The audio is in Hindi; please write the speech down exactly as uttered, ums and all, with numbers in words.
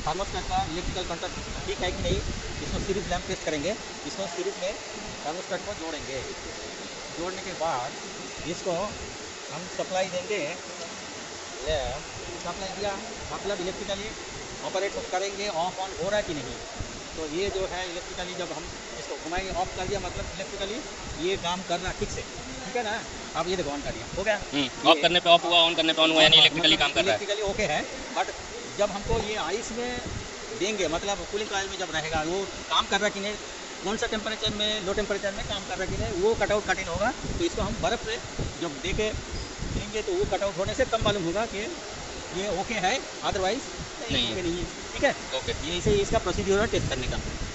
थर्मोस्टेट का इलेक्ट्रिकल कंट्रोल ठीक है कि नहीं, इसको सीरीज लैंप टेस्ट करेंगे। इसको सीरीज में थर्मोस्टेट को जोड़ेंगे। जोड़ने के बाद इसको हम सप्लाई देंगे, लैंप सप्लाई दिया मतलब इलेक्ट्रिकली ऑपरेट करेंगे, ऑफ ऑन हो रहा है कि नहीं। तो ये जो है इलेक्ट्रिकली जब हम इसको घुमाएंगे, ऑफ कर दिया मतलब इलेक्ट्रिकली ये काम कर रहा है ठीक से, ठीक है ना। अब ये देखो ऑन कर दिया, हो गया। ऑफ करने पे ऑफ हुआ, ऑन करने पे ऑन हुआ, यानी इलेक्ट्रिकली काम कर रहा है। इलेक्ट्रिकली ओके है। बट जब हमको ये आइस में देंगे, मतलब कूलिंग कॉइल में जब रहेगा, वो काम कर रहा है कि नहीं, कौन सा टेम्परेचर में, लो टेम्परेचर में काम कर रहा है कि नहीं, वो कटआउट कटिंग होगा। तो इसको हम बर्फ़ से जब दे के देंगे तो वो कटआउट होने से तब मालूम होगा कि ये ओके है, अदरवाइज नहीं, नहीं है। ठीक है, ओके। ये इसे इसका प्रोसीड्यूर है टेस्ट करने का।